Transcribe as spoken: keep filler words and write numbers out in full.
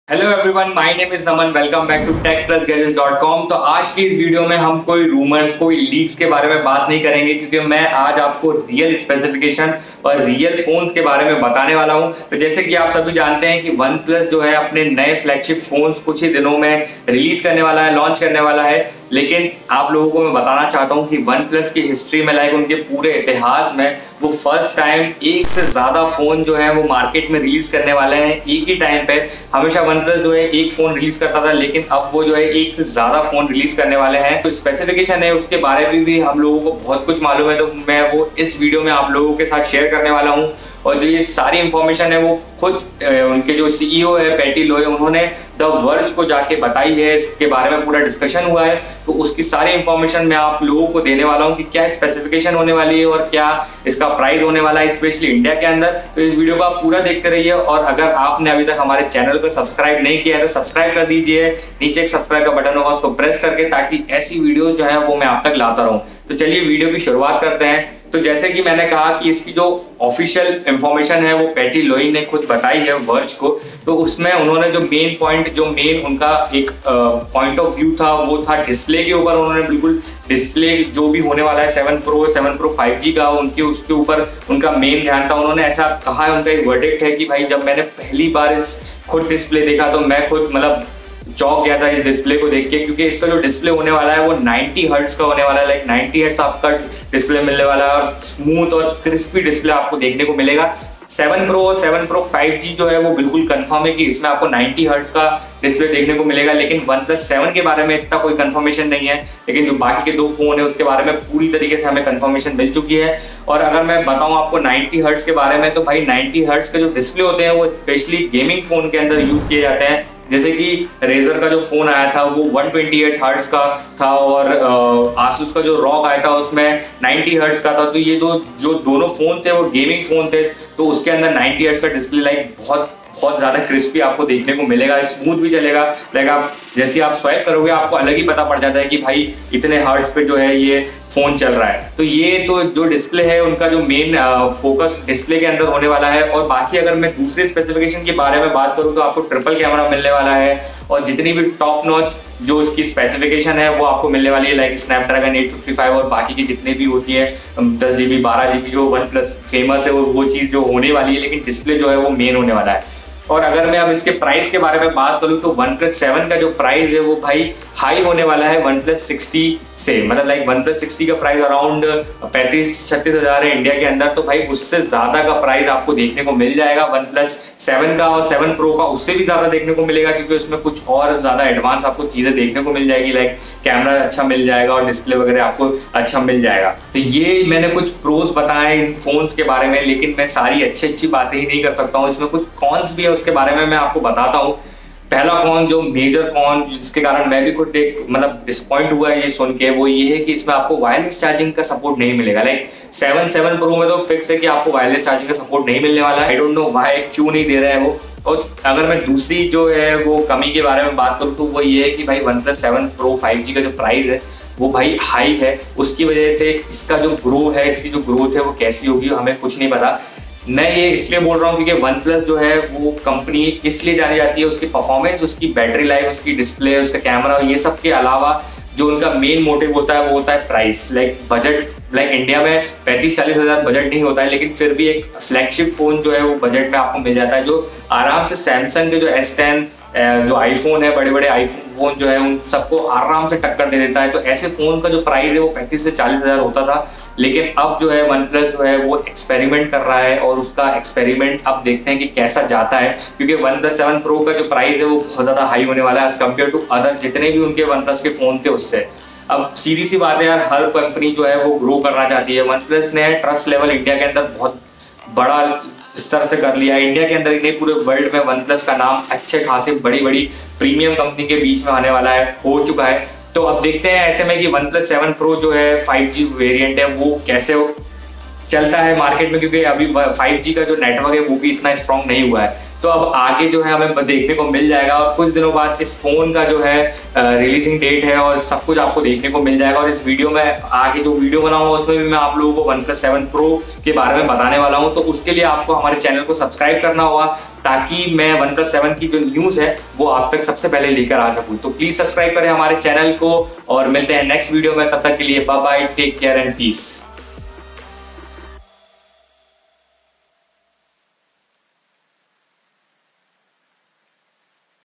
Hello everyone, my name is Naman. Welcome back to tech plus gadgets dot com. तो आज की इस video में हम कोई रूमर्स, कोई लीक्स के बारे में बात नहीं करेंगे, क्योंकि मैं आज आपको रियल स्पेसिफिकेशन और रियल फोन्स के बारे में बताने वाला हूं। तो जैसे कि आप सभी जानते हैं कि वन प्लस जो है अपने नए फ्लैगशिप फोन्स कुछ ही दिनों में रिलीज करने वाला है, लॉन्च करने वाला है। लेकिन आप लोगों को मैं बताना चाहता हूं कि वन प्लस की हिस्ट्री में, लाइक उनके पूरे इतिहास में, वो फर्स्ट टाइम एक से ज्यादा फोन जो है वो मार्केट में रिलीज करने वाले हैं एक ही टाइम पे। हमेशा वन प्लस जो है एक फोन रिलीज करता था, लेकिन अब वो जो है एक से ज्यादा फोन रिलीज करने वाले हैं। तो स्पेसिफिकेशन है उसके बारे में भी हम लोगों को बहुत कुछ मालूम है, तो मैं वो इस वीडियो में आप लोगों के साथ शेयर करने वाला हूँ। और जो ये सारी इंफॉर्मेशन है वो खुद उनके जो सीईओ है पैटी लोय, उन्होंने द वर्ज को जाके बताई है। इसके बारे में पूरा डिस्कशन हुआ है, तो उसकी सारी इंफॉर्मेशन मैं आप लोगों को देने वाला हूँ कि क्या स्पेसिफिकेशन होने वाली है और क्या इसका प्राइस होने वाला है, स्पेशली इंडिया के अंदर। तो इस वीडियो को आप पूरा देखते रहिए, और अगर आपने अभी तक हमारे चैनल को सब्सक्राइब नहीं किया है तो सब्सक्राइब कर दीजिए। नीचे एक सब्सक्राइब का बटन होगा, उसको प्रेस करके, ताकि ऐसी वीडियो जो है वो मैं आप तक लाता रहूं। तो चलिए वीडियो की शुरुआत करते हैं। तो जैसे कि मैंने कहा कि इसकी जो ऑफिशियल इंफॉर्मेशन है वो पैटी लोई ने खुद बताई है वर्ज को। तो उसमें उन्होंने जो मेन पॉइंट, जो मेन उनका एक पॉइंट ऑफ व्यू था, वो था डिस्प्ले के ऊपर। उन्होंने बिल्कुल डिस्प्ले जो भी होने वाला है seven pro seven pro five G का, उनके उसके ऊपर उनका मेन ध्यान था। उन्होंने ऐसा कहा है, उनका एक वर्डिक्ट है कि भाई जब मैंने पहली बार इस खुद डिस्प्ले देखा तो मैं खुद मतलब चौंक गया था इस डिस्प्ले को देख के, क्योंकि इसका जो डिस्प्ले होने वाला है वो नाइंटी हर्ट्ज का होने वाला है। लाइक नाइंटी हर्ट्ज आपका डिस्प्ले मिलने वाला है, और स्मूथ और क्रिस्पी डिस्प्ले आपको देखने को मिलेगा। सेवन प्रो और सेवन प्रो फाइव जी जो है वो बिल्कुल कंफर्म है कि इसमें आपको नाइंटी हर्ट्ज का डिस्प्ले देखने को मिलेगा। लेकिन वन प्लस सेवन के बारे में इतना कोई कंफर्मेशन नहीं है, लेकिन जो बाकी के दो फोन है उसके बारे में पूरी तरीके से हमें कंफर्मेशन मिल चुकी है। और अगर मैं बताऊं आपको नाइंटी हर्ट्ज के बारे में, तो भाई नाइंटी हर्ट्ज के जो डिस्प्ले होते हैं वो स्पेशली गेमिंग फोन के अंदर यूज किए जाते हैं। जैसे कि रेजर का जो फोन आया था वो वन ट्वेंटी एट हर्ट्ज का था, और आसूस का जो रॉक आया था उसमें नाइंटी हर्ट्ज का था। तो ये दो जो दोनों फोन थे वो गेमिंग फोन थे, तो उसके अंदर नाइंटी हर्ट्ज का डिस्प्ले लाइक बहुत बहुत ज्यादा क्रिस्पी आपको देखने को मिलेगा, स्मूथ भी चलेगा। लाइक आप जैसे आप स्वाइप करोगे आपको अलग ही पता पड़ जाता है कि भाई इतने हर्ट्ज पे जो है ये फोन चल रहा है। तो ये तो जो डिस्प्ले है उनका जो मेन फोकस डिस्प्ले के अंदर होने वाला है। और बाकी अगर मैं दूसरे स्पेसिफिकेशन के बारे में बात करूँ तो आपको ट्रिपल कैमरा मिलने वाला है, और जितनी भी टॉप नॉच जो इसकी स्पेसिफिकेशन है वो आपको मिलने वाली है, like Snapdragon eight fifty five और बाकी की जितने भी होती है दस जीबी बारह जीबी जो वन प्लस फेमस है, वो वो चीज़ जो होने वाली है। लेकिन डिस्प्ले जो है वो मेन होने वाला है। और अगर मैं अब इसके प्राइस के बारे में बात करूं तो वन प्लस सेवन का जो प्राइस है वो भाई हाई होने वाला है वन प्लस सिक्सटी से। मतलब लाइक वन प्लस सिक्सटी का प्राइस अराउंड पैंतीस छत्तीस हजार है इंडिया के अंदर, तो भाई उससे ज्यादा का प्राइस आपको देखने को मिल जाएगा वन प्लस सेवन का। और सेवन प्रो का उससे भी ज्यादा देखने को मिलेगा, क्योंकि उसमें कुछ और ज्यादा एडवांस आपको चीजें देखने को मिल जाएगी, लाइक कैमरा अच्छा मिल जाएगा और डिस्प्ले वगैरह आपको अच्छा मिल जाएगा। तो ये मैंने कुछ प्रोस बताए इन फोन्स के बारे में, लेकिन मैं सारी अच्छी अच्छी बातें ही नहीं कर सकता हूँ। इसमें कुछ कॉन्स भी है, उसके बारे में मैं आपको बताता हूँ। पहला कॉन, जो मेजर कॉन जिसके कारण मैं भी खुद एक मतलब डिसपॉइंट हुआ है ये सुन के, वो ये है कि इसमें आपको वायरलेस चार्जिंग का सपोर्ट नहीं मिलेगा। लाइक सेवन सेवन प्रो में तो फिक्स है कि आपको वायरलेस चार्जिंग का सपोर्ट नहीं मिलने वाला है। आई डोंट नो व्हाई, क्यों नहीं दे रहे हैं वो। और अगर मैं दूसरी जो है वो कमी के बारे में बात करूँ तो वो ये है कि भाई OnePlus seven pro five G का जो प्राइस है वो भाई हाई है। उसकी वजह से इसका जो ग्रो है, इसकी जो ग्रोथ है वो कैसी होगी हमें कुछ नहीं पता। मैं ये इसलिए बोल रहा हूँ क्योंकि वन प्लस जो है वो कंपनी इसलिए जानी जाती है उसकी परफॉर्मेंस, उसकी बैटरी लाइफ, उसकी डिस्प्ले, उसका कैमरा, ये सब के अलावा जो उनका मेन मोटिव होता है वो होता है price. Like budget, like India में पैंतीस चालीस हजार बजट नहीं होता है, लेकिन फिर भी एक फ्लैगशिप फोन जो है वो बजट में आपको मिल जाता है, जो आराम से सैमसंग के जो एस टेन जो आईफोन है, बड़े बड़े आईफोन फोन जो है उन सबको आराम से टक्कर दे देता है। तो ऐसे फोन का जो प्राइस है वो पैंतीस से चालीस हजार होता था, लेकिन अब जो है वन प्लस जो है वो एक्सपेरिमेंट कर रहा है, और उसका एक्सपेरिमेंट अब देखते हैं कि कैसा जाता है। क्योंकि वन प्लस सेवन प्रो का जो प्राइस है वो बहुत ज्यादा हाई होने वाला है एज कम्पेयर टू अदर जितने भी उनके वन प्लस के फोन थे उससे। अब सीधी सी बात है यार, हर कंपनी जो है वो ग्रो करना चाहती है। वन प्लस ने ट्रस्ट लेवल इंडिया के अंदर बहुत बड़ा स्तर से कर लिया है। इंडिया के अंदर ही नहीं, पूरे वर्ल्ड में वन प्लस का नाम अच्छे खासे बड़ी बड़ी प्रीमियम कंपनी के बीच में आने वाला है, हो चुका है। तो अब देखते हैं ऐसे में कि वन प्लस सेवन प्रो जो है फाइव जी वेरिएंट है वो कैसे चलता है मार्केट में, क्योंकि अभी फाइव जी का जो नेटवर्क है वो भी इतना स्ट्रॉन्ग नहीं हुआ है। तो अब आगे जो है हमें देखने को मिल जाएगा और कुछ दिनों बाद इस फोन का जो है रिलीजिंग डेट है और सब कुछ आपको देखने को मिल जाएगा। और इस वीडियो में आगे जो वीडियो बनाऊंगा उसमें भी मैं आप लोगों को वन प्लस सेवन प्रो के बारे में बताने वाला हूं। तो उसके लिए आपको हमारे चैनल को सब्सक्राइब करना होगा ताकि मैं वन प्लस सेवन की जो न्यूज है वो आप तक सबसे पहले लेकर आ सकूं। तो प्लीज सब्सक्राइब करें हमारे चैनल को और मिलते हैं नेक्स्ट वीडियो में। तब तक के लिए bye bye, take care and piece.